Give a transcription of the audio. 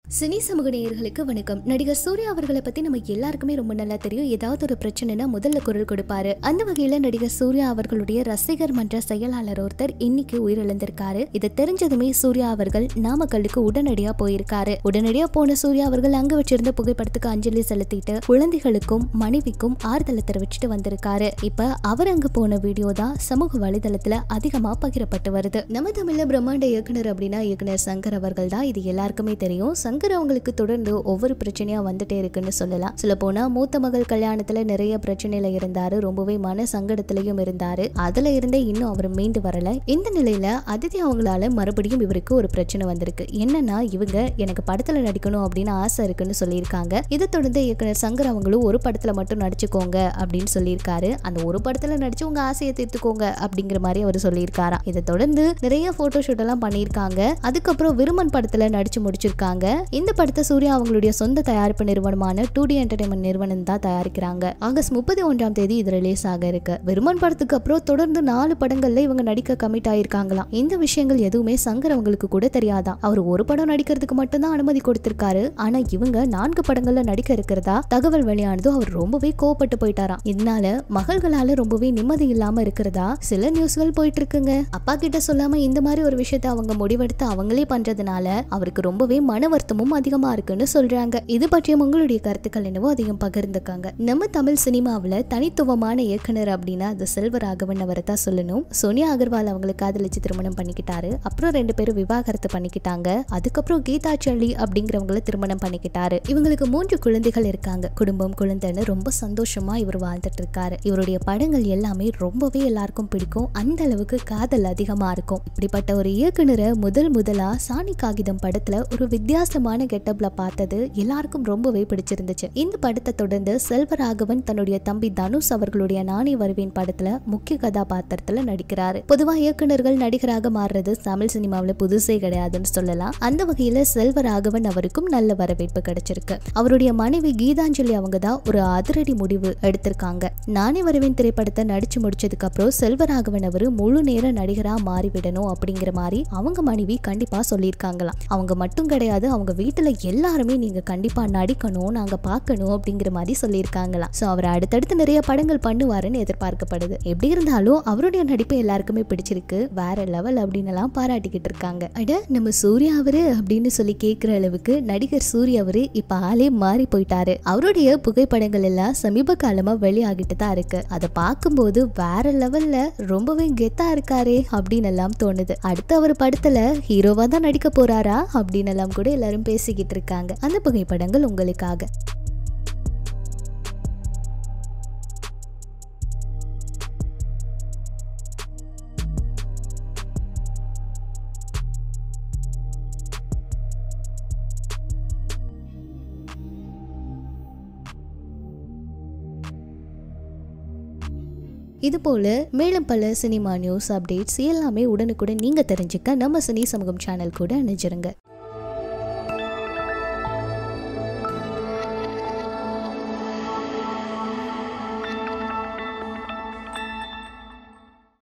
Cine சமூக நேயர்களுக்கு வணக்கம். நடிகர் சூர்யா அவர்களை பத்தி நம்ம எல்லாருக்குமே ரொம்ப நல்லா தெரியும். ஏதாவது ஒரு பிரச்சனைனா முதல்ல குரல் கொடுப்பாரு. அந்த வகையில நடிகர் சூர்யா அவர்களுடைய ரசிகர் மன்ற செயலாளர் ஒருத்தர் இன்னைக்கு உயிரிழந்திருக்காரு. இதை தெரிஞ்சதுமே சூர்யா அவர்கள் நாமக்கல்லுக்கு உடனடியா போயிருக்காரு. உடனடியா போன சூர்யா அவர்கள் அங்க வச்சிருந்த புகைப்படத்துக்கு அஞ்சலி செலுத்திட்டு குழந்தைகளுக்கும் மனைவிக்கும் ஆறுதலை தெரிவிச்சுட்டு வந்திருக்காரு. இப்ப அவர் அங்க போன வீடியோ தான் சமூக வலைதளத்துல அதிகமா பகிரப்பட்டு வருது. நம்ம தமிழ்ல பிரம்மாண்ட இயக்குனர் அப்படின்னா இயக்குனர் சங்கர் அவர்கள் தான். இது எல்லாருக்குமே தெரியும். சங்கர் அவங்களுக்கு தொடர்ந்து ஒவ்வொரு பிரச்சனையா வந்துட்டே இருக்குன்னு சொல்லலாம். சொல்ல போனா மூத்த மகள் கல்யாணத்துல நிறைய பிரச்சனையில இருந்தாரு. ரொம்பவே மன சங்கடத்திலையும் இருந்தாரு. அதுல இருந்தே இன்னும் அவர் மீண்டு வரல. இந்த நிலையில அதிதி அவங்களால மறுபடியும் இவருக்கு ஒரு பிரச்சனை வந்திருக்கு. என்னன்னா இவங்க எனக்கு படத்துல நடிக்கணும் அப்படின்னு ஆசை இருக்குன்னு சொல்லியிருக்காங்க. இதை தொடர்ந்து இயக்குனர் சங்கர் அவங்களும் ஒரு படத்துல மட்டும் நடிச்சுக்கோங்க அப்படின்னு சொல்லியிருக்காரு. அந்த ஒரு படத்துல நடிச்சு உங்க ஆசையை தீர்த்துக்கோங்க அப்படிங்கிற மாதிரி அவர் சொல்லியிருக்காராம். இதை தொடர்ந்து நிறைய போட்டோ ஷூட் எல்லாம் பண்ணியிருக்காங்க. அதுக்கப்புறம் விருமன் படத்துல நடிச்சு முடிச்சிருக்காங்க. இந்த படத்தை சூர்யா அவங்களுடைய சொந்த தயாரிப்பு நிறுவனமான 2D என்டர்டைன்மெண்ட் நிறுவனம் தான் தயாரிக்கிறாங்க. ஆகஸ்ட் 31 இது ரிலீஸ் ஆக இருக்கு. விருமன் படத்துக்கு அப்புறம் தொடர்ந்து 4 படங்கள்ல இவங்க நடிக்க கமிட் ஆயிருக்காங்களாம். இந்த விஷயங்கள் எதுவுமே சங்கர் அவங்களுக்கு கூட தெரியாதான். அவர் ஒரு படம் நடிக்கிறதுக்கு மட்டும்தான் அனுமதி கொடுத்திருக்காரு. ஆனா இவங்க 4 படங்கள்ல நடிக்க இருக்கிறதா தகவல் வெளியானதும் அவர் ரொம்பவே கோவப்பட்டு போயிட்டாராம். இதனால மகள்களால ரொம்பவே நிம்மதி இல்லாம இருக்கிறதா சில நியூஸ்கள் போயிட்டு இருக்குங்க. அப்பா கிட்ட சொல்லாம இந்த மாதிரி ஒரு விஷயத்தை அவங்க முடிவெடுத்து அவங்களே பண்றதுனால அவருக்கு ரொம்பவே மன வருத்தமும் அதிகமா இருக்குன்னு சொல்றாங்க. இது பற்றியும் உங்களுடைய கருத்துக்கள் என்னவோ அதிகம் பகிர்ந்துக்காங்க. நம்ம தமிழ் சினிமாவில் தனித்துவமான இயக்குனர் அப்படின்னா அது செல்வராகவன் அவரை தான் சொல்லணும். சோனியா அகர்வால் அவங்களுக்கு காதலிச்சு திருமணம் பண்ணிக்கிட்டாரு. அப்புறம் 2 பேரும் விவாகரத்து பண்ணிக்கிட்டாங்க. அதுக்கப்புறம் கீதா சல்லி அப்படிங்கிறவங்களை திருமணம் பண்ணிக்கிட்டாரு. இவங்களுக்கு 3 குழந்தைகள் இருக்காங்க. குடும்பம் குழந்தைன்னு ரொம்ப சந்தோஷமா இவர் வாழ்ந்துட்டு இருக்காரு. இவருடைய படங்கள் எல்லாமே ரொம்பவே எல்லாருக்கும் பிடிக்கும். அந்த அளவுக்கு காதல் அதிகமா இருக்கும். இப்படிப்பட்ட ஒரு இயக்குனரை முதலா சாணி காகிதம் படத்துல ஒரு வித்தியாசமான கெட்டப்ல பார்த்தது எல்லாருக்கும் ரொம்பவே பிடிச்சிருந்துச்சு. இந்த படத்தை தொடர்ந்து செல்வராகவன் தன்னுடைய தம்பி தனுஷ் அவர்களுடைய நானே வருவேன் படத்துல முக்கிய கதாபாத்திரத்துல நடிக்கிறாரு. பொதுவா இயக்குனர்கள் நடிகராக மாறுறது தமிழ் சினிமாவில புதுசே கிடையாதுன்னு சொல்லலாம். அந்த வகையில செல்வராகவன் அவருக்கும் நல்ல வரவேற்பு கிடைச்சிருக்கு. அவருடைய மனைவி கீதாஞ்சலி அவங்க தான் ஒரு அதிரடி முடிவு எடுத்திருக்காங்க. நானே வருவேன் திரைப்படத்தை நடிச்சு முடிச்சதுக்கு அப்புறம் செல்வராகவன் அவரு முழு நேர நடிகரா மாறிவிடணும் அப்படிங்கிற மாதிரி அவங்க மனைவி கண்டிப்பா சொல்லியிருக்காங்களாம். அவங்க மட்டும் கிடையாது, அவங்க வீட்டுல எல்லாருமே நீங்க கண்டிப்பா நடிக்கணும், நாங்க பார்க்கணும் அப்படிங்கிற மாதிரி சொல்லியிருக்காங்களாம். சோ அவர் அடுத்தடுத்து நிறைய படங்கள் பண்ணுவாருன்னு எதிர்பார்க்கப்படுது. எப்படி இருந்தாலும் அவருடைய நடிப்பு எல்லாருக்குமே பிடிச்சிருக்கு. வேற லெவல் அப்படின்னு எல்லாம் பாராட்டிக்கிட்டு இருக்காங்க. அட நம்ம சூர்யா அவரு அப்படின்னு சொல்லி கேட்கிற அளவுக்கு நடிகர் சூர்யா அவரு இப்ப ஆளே மாறி போயிட்டாரு. அவருடைய புகைப்படங்கள் எல்லாம் சமீப காலமா வெளியாகிட்டு தான் இருக்கு. அதை பார்க்கும்போது வேற லெவல்ல ரொம்பவே கெத்தா இருக்காரே அப்படின்னு எல்லாம் தோணுது. அடுத்து அவர் படத்துல ஹீரோவா தான் நடிக்க போறாரா அப்படின்னு எல்லாம் கூட எல்லாரும் பேசிக்கிட்டு இருக்காங்க. அந்த புகைப்படங்கள் உங்களுக்காக. இது போல மேலும் பல சினிமா நியூஸ் அப்டேட்ஸ் எல்லாமே உடனுக்குடன் நீங்க தெரிஞ்சுக்க நம்ம சினி சமூகம் சேனல் கூட இணைஞ்சிருங்க.